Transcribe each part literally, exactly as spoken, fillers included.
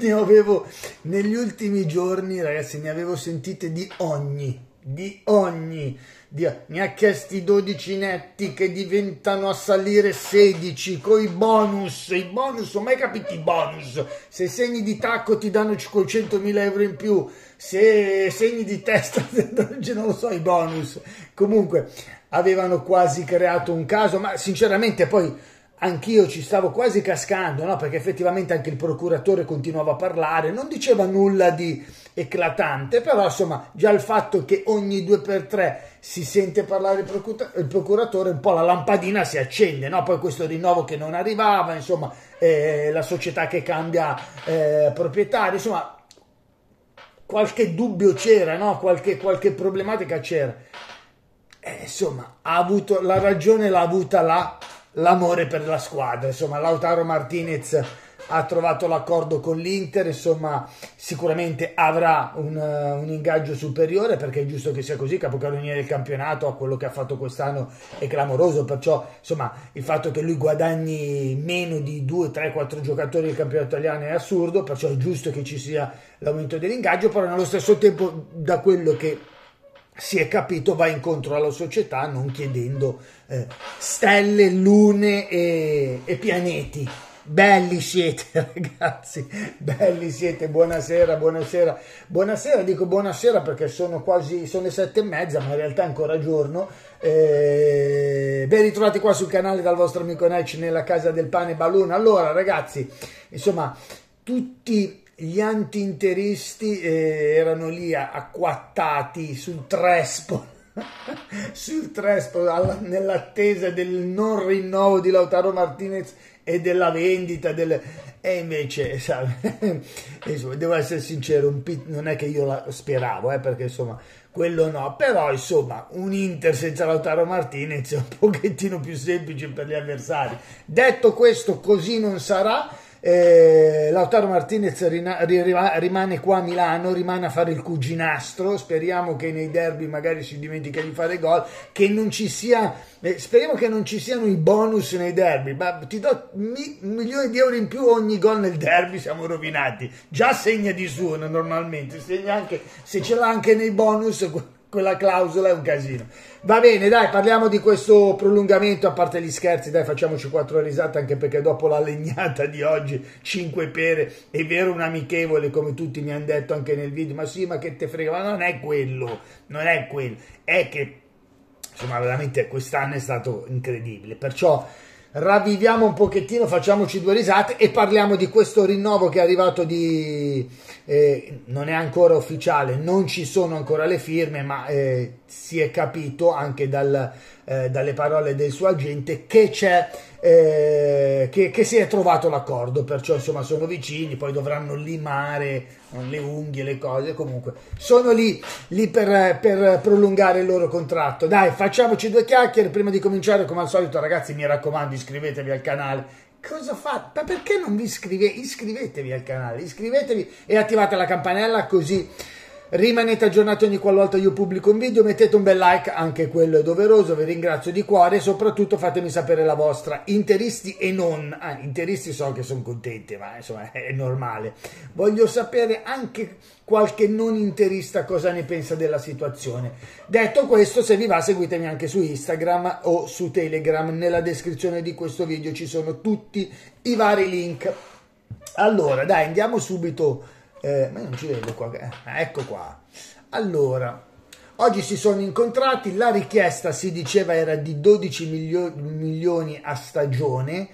ne avevo, negli ultimi giorni, ragazzi, ne avevo sentite di ogni, di ogni, di, mi ha chiesto i dodici netti che diventano a salire sedici, con i bonus, i bonus, ho mai capito i bonus, se segni di tacco ti danno cinquecentomila euro in più, se segni di testa, non lo so, i bonus, comunque avevano quasi creato un caso, ma sinceramente poi anch'io ci stavo quasi cascando, no? Perché effettivamente anche il procuratore continuava a parlare, non diceva nulla di eclatante, però insomma già il fatto che ogni due per tre si sente parlare il, procura- il procuratore, un po' la lampadina si accende, no? Poi questo rinnovo che non arrivava, insomma eh, la società che cambia eh, proprietario, insomma qualche dubbio c'era, no? Qualche, qualche problematica c'era. Eh, insomma, ha avuto la ragione, l'ha avuta là l'amore per la squadra, insomma Lautaro Martinez ha trovato l'accordo con l'Inter, insomma sicuramente avrà un, uh, un ingaggio superiore, perché è giusto che sia così, capocannoniere del campionato, a quello che ha fatto quest'anno è clamoroso, perciò insomma il fatto che lui guadagni meno di due, tre, quattro giocatori del campionato italiano è assurdo, perciò è giusto che ci sia l'aumento dell'ingaggio, però nello stesso tempo, da quello che si è capito, va incontro alla società non chiedendo eh, stelle, lune e, e pianeti. Belli siete, ragazzi, belli siete, buonasera, buonasera, buonasera, dico buonasera perché sono quasi, sono le sette e mezza, ma in realtà è ancora giorno. Eh, ben ritrovati qua sul canale dal vostro amico Nec nella casa del pane Balloon. Allora ragazzi, insomma, tutti gli anti-interisti eh, erano lì acquattati sul Trespo, sul Trespo alla, nell'attesa del non rinnovo di Lautaro Martinez e della vendita del... e invece sai, insomma, devo essere sincero, un pit... non è che io la speravo eh, perché insomma quello no, però insomma un Inter senza Lautaro Martinez è un pochettino più semplice per gli avversari. Detto questo, così non sarà. Eh, Lautaro Martinez rimane qua a Milano, rimane a fare il cuginastro, speriamo che nei derby magari si dimentica di fare gol, che non ci sia, eh, speriamo che non ci siano i bonus nei derby, ma ti do mi, un milione di euro in più ogni gol nel derby, siamo rovinati, già segna di suo normalmente, segna anche, se ce l'ha anche nei bonus quella clausola è un casino. Va bene, dai, parliamo di questo prolungamento, a parte gli scherzi, dai, facciamoci quattro risate, anche perché dopo la legnata di oggi, cinque pere, è vero, un amichevole, come tutti mi hanno detto anche nel video, ma sì, ma che te frega, ma non è quello, non è quello, è che, insomma, veramente quest'anno è stato incredibile, perciò ravviviamo un pochettino, facciamoci due risate e parliamo di questo rinnovo che è arrivato di... Eh, non è ancora ufficiale, non ci sono ancora le firme, ma eh, si è capito anche dal, eh, dalle parole del suo agente che c'è, eh, che, che si è trovato l'accordo, perciò insomma sono vicini, poi dovranno limare le unghie, le cose, comunque sono lì, lì per, per prolungare il loro contratto. Dai, facciamoci due chiacchiere prima di cominciare. Come al solito ragazzi, mi raccomando, iscrivetevi al canale. Cosa fate? Ma perché non vi iscrivete? Iscrivetevi al canale, iscrivetevi e attivate la campanella, così rimanete aggiornati ogni qualvolta io pubblico un video. Mettete un bel like, anche quello è doveroso, vi ringrazio di cuore, e soprattutto fatemi sapere la vostra, interisti e non. Ah, interisti so che sono contenti, ma insomma è normale. Voglio sapere anche qualche non interista cosa ne pensa della situazione. Detto questo, se vi va seguitemi anche su Instagram o su Telegram, nella descrizione di questo video ci sono tutti i vari link. Allora dai, andiamo subito. Eh, ma io non ci vedo qua, eh, ecco qua. Allora, oggi si sono incontrati, la richiesta si diceva era di dodici milioni a stagione,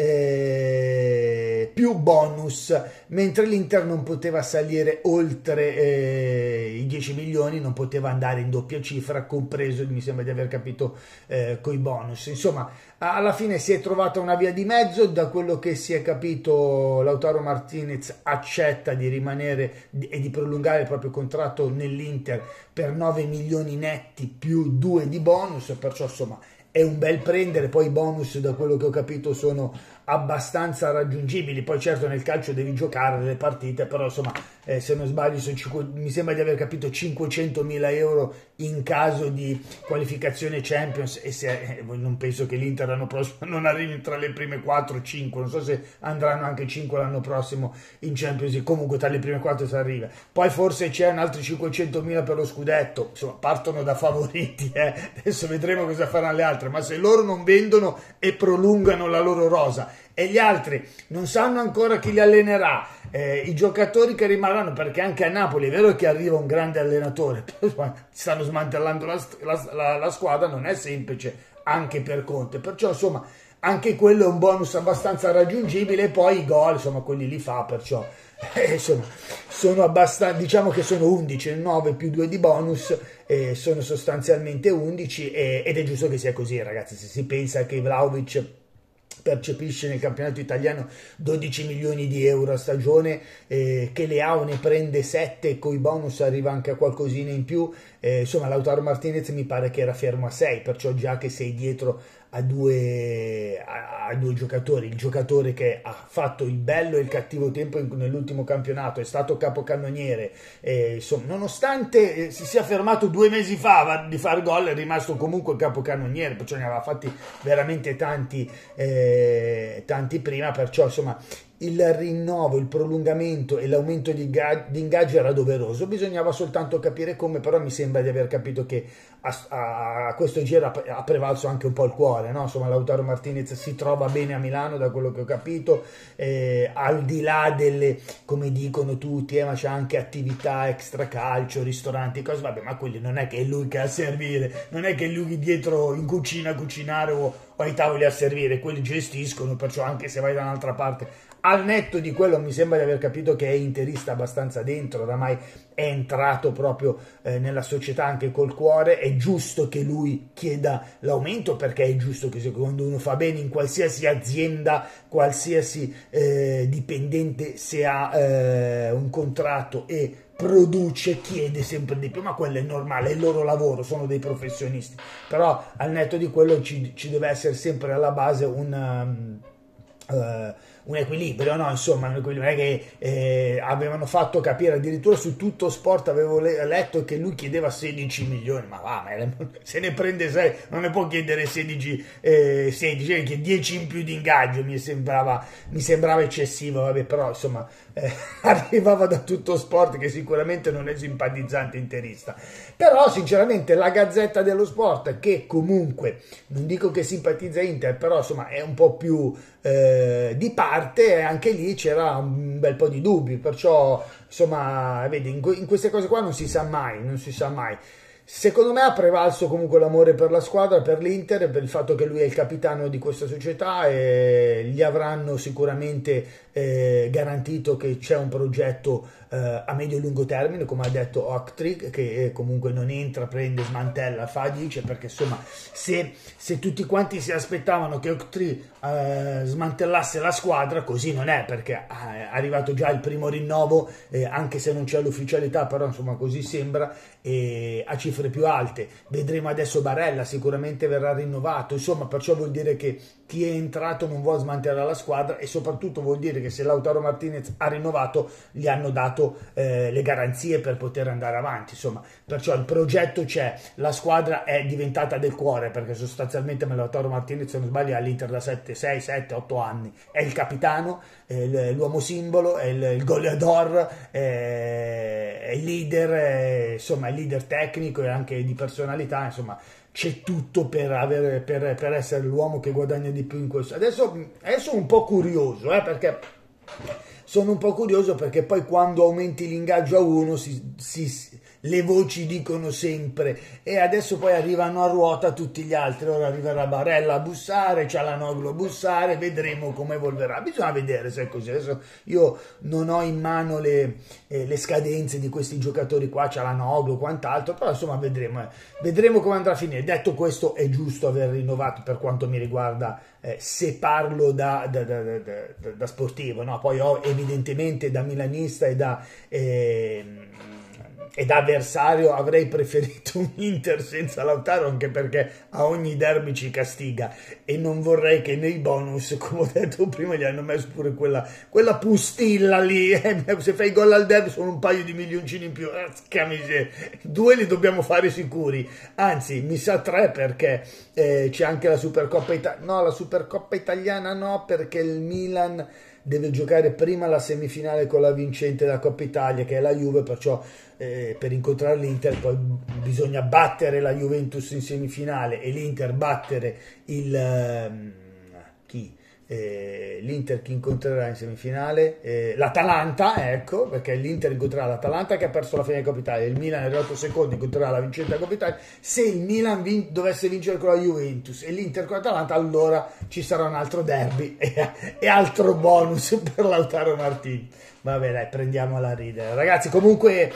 eh, più bonus, mentre l'Inter non poteva salire oltre eh, i dieci milioni, non poteva andare in doppia cifra, compreso, mi sembra di aver capito, eh, coi bonus. Insomma, alla fine si è trovata una via di mezzo, da quello che si è capito Lautaro Martinez accetta di rimanere e di prolungare il proprio contratto nell'Inter per nove milioni netti più due di bonus, perciò insomma è un bel prendere. Poi i bonus, da quello che ho capito, sono abbastanza raggiungibili. Poi certo nel calcio devi giocare delle partite, però insomma eh, se non sbaglio sono cinque, mi sembra di aver capito cinquecentomila euro in caso di qualificazione Champions, e se, eh, non penso che l'Inter l'anno prossimo non arrivi tra le prime quattro o cinque, non so se andranno anche cinque l'anno prossimo in Champions League, comunque tra le prime quattro si arriva. Poi forse c'è un altro cinquecentomila per lo scudetto, insomma partono da favoriti, eh. Adesso vedremo cosa faranno le altre, ma se loro non vendono e prolungano la loro rosa e gli altri non sanno ancora chi li allenerà, eh, i giocatori che rimarranno, perché anche a Napoli è vero che arriva un grande allenatore, stanno smantellando la, la, la, la squadra, non è semplice anche per Conte, perciò insomma anche quello è un bonus abbastanza raggiungibile. E poi i gol, insomma quelli li fa, perciò eh, sono, sono abbastanza, diciamo che sono undici, nove più due di bonus, eh, sono sostanzialmente undici, eh, ed è giusto che sia così, ragazzi. Se si pensa che Vlahovic percepisce nel campionato italiano dodici milioni di euro a stagione, eh, che Leao ne prende sette, con i bonus arriva anche a qualcosina in più, eh, insomma Lautaro Martinez mi pare che era fermo a sei, perciò già che sei dietro a due, a, a due giocatori, il giocatore che ha fatto il bello e il cattivo tempo nell'ultimo campionato, è stato capocannoniere, eh, insomma, nonostante eh, si sia fermato due mesi fa di far gol, è rimasto comunque capocannoniere, perciò ne aveva fatti veramente tanti, eh, tanti prima, perciò insomma il rinnovo, il prolungamento e l'aumento di, di ingaggio era doveroso, bisognava soltanto capire come. Però mi sembra di aver capito che a, a questo giro ha, ha prevalso anche un po' il cuore, no? Insomma Lautaro Martinez si trova bene a Milano, da quello che ho capito, eh, al di là delle, come dicono tutti, eh, ma c'è anche attività extra calcio, ristoranti, cose, vabbè, ma quelli non è che è lui che ha a servire, non è che è lui dietro in cucina a cucinare o, o ai tavoli a servire, quelli gestiscono, perciò anche se vai da un'altra parte, al netto di quello mi sembra di aver capito che è interista abbastanza dentro, oramai è entrato proprio eh, nella società anche col cuore. È giusto che lui chieda l'aumento, perché è giusto che secondo uno fa bene in qualsiasi azienda, qualsiasi eh, dipendente, se ha eh, un contratto e produce, chiede sempre di più, ma quello è normale, è il loro lavoro, sono dei professionisti. Però al netto di quello ci, ci deve essere sempre alla base un... Um, Uh, un equilibrio, no? Insomma, un equilibrio. Non è che eh, avevano fatto capire, addirittura su Tutto Sport avevo le letto che lui chiedeva sedici milioni, ma va, ma se ne prende sei, non ne può chiedere sedici, eh, sedici, che dieci in più di ingaggio mi sembrava, mi sembrava eccessivo, vabbè, però insomma eh, arrivava da Tutto Sport, che sicuramente non è simpatizzante interista. Però sinceramente la Gazzetta dello Sport, che comunque non dico che simpatizza Inter, però insomma è un po' più eh, di parte, e anche lì c'era un bel po' di dubbi, perciò insomma vedi, in, in queste cose qua non si sa mai, non si sa mai. Secondo me ha prevalso comunque l'amore per la squadra, per l'Inter, per il fatto che lui è il capitano di questa società, e gli avranno sicuramente eh, garantito che c'è un progetto eh, a medio e lungo termine, come ha detto Octree, che eh, comunque non entra, prende, smantella, fa, dice, perché insomma se, se tutti quanti si aspettavano che Octree eh, smantellasse la squadra, così non è, perché è arrivato già il primo rinnovo, eh, anche se non c'è l'ufficialità, però insomma così sembra, e a cifre più alte. Vedremo adesso Barella, sicuramente verrà rinnovato, insomma, perciò vuol dire che chi è entrato non vuole smantellare la squadra, e soprattutto vuol dire che se Lautaro Martinez ha rinnovato gli hanno dato eh, le garanzie per poter andare avanti, insomma, perciò il progetto c'è, la squadra è diventata del cuore, perché sostanzialmente Lautaro Martinez, se non sbaglio, è all'Inter da sette, sei, sette, otto anni, è il capitano, è l'uomo simbolo, è il, il goleador, è, è il leader, è, insomma il leader tecnico e anche di personalità, insomma c'è tutto per, avere, per, per essere l'uomo che guadagna di più in questo. Adesso, adesso un po' curioso, eh, perché sono un po' curioso perché poi quando aumenti l'ingaggio a uno si, si, le voci dicono sempre, e adesso poi arrivano a ruota tutti gli altri. Ora arriverà Barella a bussare, Çalhanoğlu a bussare, vedremo come evolverà, bisogna vedere se è così. Adesso io non ho in mano le, eh, le scadenze di questi giocatori qua, Çalhanoğlu, quant'altro, però insomma vedremo, eh. vedremo come andrà a finire. Detto questo, è giusto aver rinnovato per quanto mi riguarda, eh, se parlo da, da, da, da, da, da sportivo, no? Poi ho evidentemente da milanista e da... Eh, e da avversario avrei preferito un Inter senza Lautaro, anche perché a ogni derby ci castiga e non vorrei che nei bonus, come ho detto prima, gli hanno messo pure quella, quella pustilla lì, eh, se fai gol al derby sono un paio di milioncini in più, eh, due li dobbiamo fare sicuri, anzi mi sa tre, perché eh, c'è anche la Supercoppa Italiana, no, la Supercoppa Italiana no, perché il Milan deve giocare prima la semifinale con la vincente della Coppa Italia, che è la Juve, perciò eh, per incontrare l'Inter poi bisogna battere la Juventus in semifinale e l'Inter battere il um, chi? Eh, l'Inter che incontrerà in semifinale eh, l'Atalanta, ecco, perché l'Inter incontrerà l'Atalanta che ha perso la finale di Coppa Italia, il Milan è arrivato secondo, incontrerà la vincente della Coppa Italia. Se il Milan vin- dovesse vincere con la Juventus e l'Inter con l'Atalanta, allora ci sarà un altro derby e, e altro bonus per Lautaro Martini. Vabbè, dai, prendiamola a ridere, ragazzi. Comunque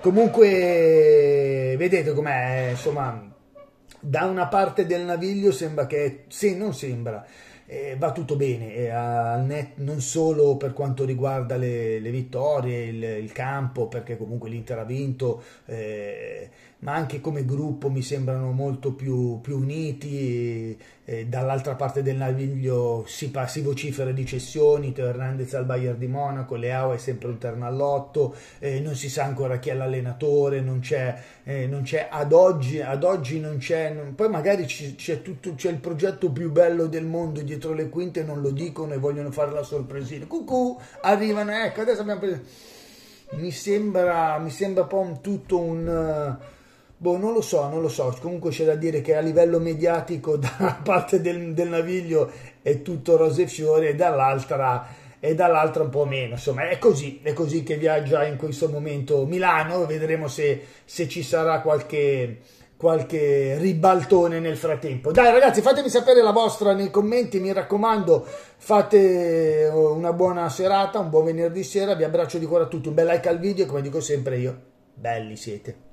comunque vedete com'è, insomma, da una parte del naviglio sembra che, sì, non sembra, eh, va tutto bene, eh, al net, non solo per quanto riguarda le, le vittorie, il, il campo, perché comunque l'Inter ha vinto, eh, ma anche come gruppo mi sembrano molto più, più uniti. Eh, dall'altra parte del naviglio si, si vocifera di cessioni, Teo Hernandez al Bayern di Monaco, Leao è sempre interno all'otto, eh, non si sa ancora chi è l'allenatore, non c'è, eh, non c'è ad oggi, ad oggi non c'è, non, poi magari c'è tutto, c'è il progetto più bello del mondo dietro le quinte, non lo dicono e vogliono fare la sorpresina, cucù, arrivano, ecco, adesso abbiamo preso, mi sembra, mi sembra un po' un, tutto un... Boh, non lo so, non lo so, comunque c'è da dire che a livello mediatico da una parte del, del naviglio è tutto rose e fiori e dall'altra e dall'altra un po' meno, insomma è così, è così che viaggia in questo momento Milano, vedremo se, se ci sarà qualche, qualche ribaltone nel frattempo. Dai ragazzi, fatemi sapere la vostra nei commenti, mi raccomando, fate una buona serata, un buon venerdì sera, vi abbraccio di cuore a tutti, un bel like al video e come dico sempre io, belli siete.